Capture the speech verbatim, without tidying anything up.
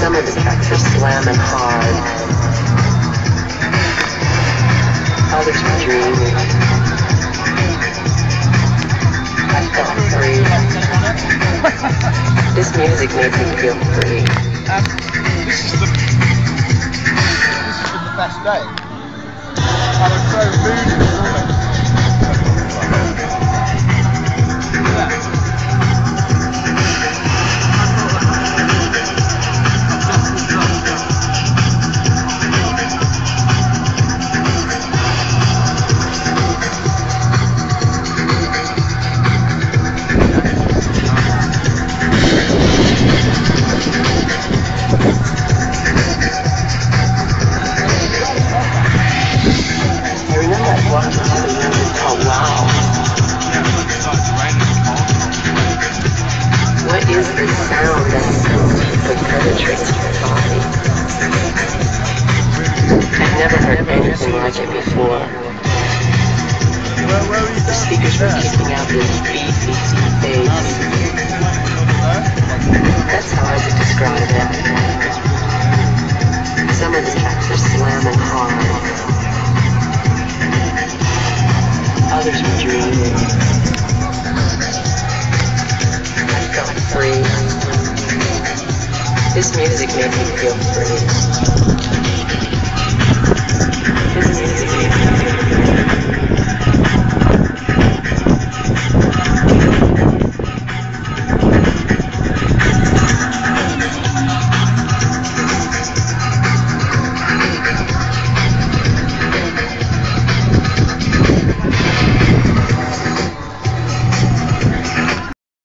Some of the tracks are slamming hard. Others were dreaming. I felt free. This music made me feel free. Um, this is the this has been the best day. I was so moody almost. Yeah. What is the sound that so deeply penetrates your body? I've never heard anything like it before. The speakers were kicking out this beefy bass. That's how I would describe it. Some of the tracks are slamming hard. Others were dreaming. Free. This music made me feel free.